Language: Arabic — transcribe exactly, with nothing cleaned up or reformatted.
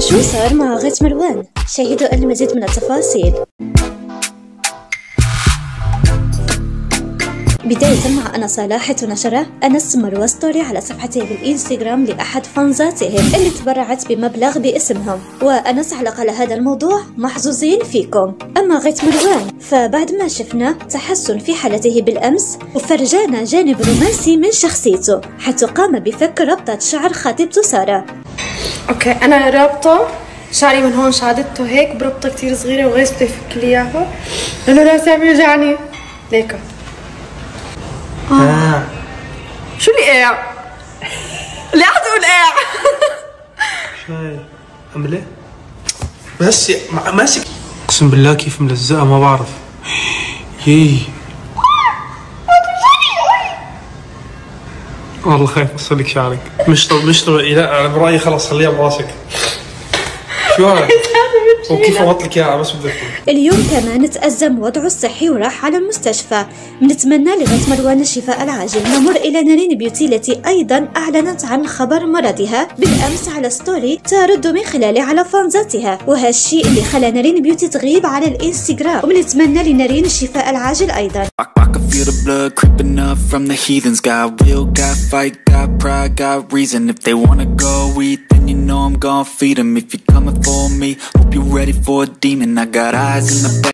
شو صار مع غيث مروان؟ شاهدوا المزيد من التفاصيل. بداية مع أنس صلاح نشر أنس مروان ستوري على صفحته بالإنستغرام لأحد فانزاتهم اللي تبرعت بمبلغ باسمهم، وأنس علق على هذا الموضوع: محظوظين فيكم. أما غيث مروان فبعد ما شفنا تحسن في حالته بالأمس وفرجانا جانب رومانسي من شخصيته، حيث قام بفك ربطة شعر خطيبته سارة. اوكي انا رابطه شعري من هون، شعدته هيك بربطه كتير صغيره، وغيث بده يفك لي اياها لانه راسي عم يوجعني ليكا. آه. آه. شو اللي قاع؟ ليه عم تقول قاع؟ شاي عملي بس ماسك، اقسم بالله كيف ملزقه ما بعرف. يي والله خايف اوصل لك شعرك. مش طب مش طب لا انا برايي خلص خليها براسك. شو هذا؟ وكيف اوضت لك اياها بس بدك. اليوم كمان تأزم وضعه الصحي وراح على المستشفى. بنتمنى لغيث مروان الشفاء العاجل. نمر الى نارين بيوتي التي ايضا اعلنت عن خبر مرضها بالامس على ستوري ترد من خلاله على فانزاتها، وهالشيء اللي خلى نارين بيوتي تغيب على الانستغرام، وبنتمنى لنارين الشفاء العاجل ايضا. Feel the blood creeping up from the heathens. Got will, got fight, got pride, got reason. If they wanna go eat, then you know I'm gon' feed them. If you're coming for me, hope you're ready for a demon. I got eyes in the back.